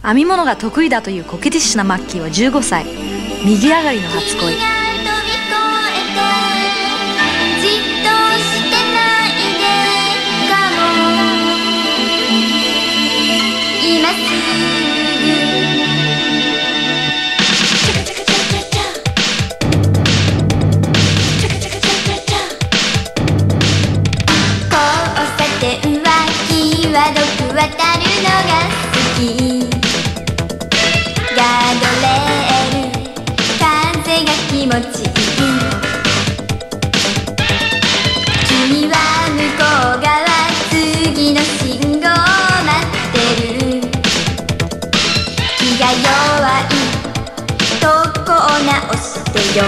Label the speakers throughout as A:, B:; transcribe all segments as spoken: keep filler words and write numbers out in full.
A: 編み物が得意だというコケティッシュなマッキーはじゅうごさい、右上がりの初恋。
B: 渡るのが好き。ガードレール、風が気持ちいい。君は向こう側、次の信号待ってる。気が弱いとこを直してよ。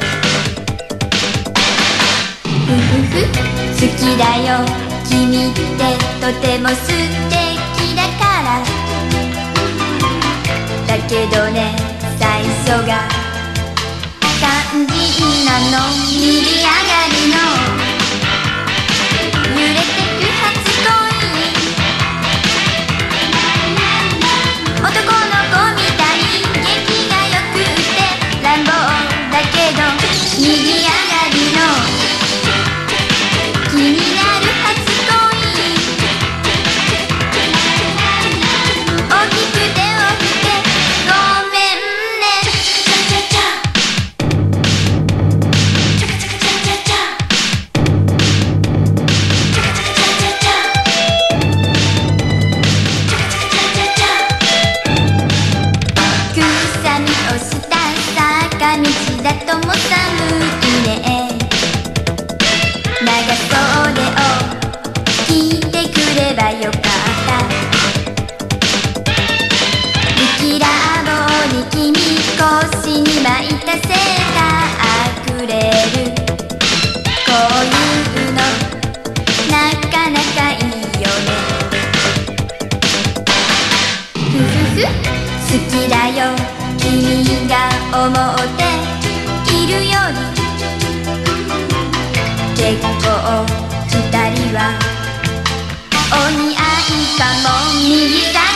B: ふふふ、好きだよ君ってとても素敵だから。だけどね、最初が肝心なの。右上がりの揺れてく初恋。男の子みたい、元気がよくって乱暴だけど、右上がりの気になる初道だとも寒いね。長袖を着てくればよかった。ぶきらぼうに君腰に巻いたセーターあくれる。こういうのなかなかいいよね。ふふふ、好きだよ君が思っているより。結構二人はお似合いかも。右が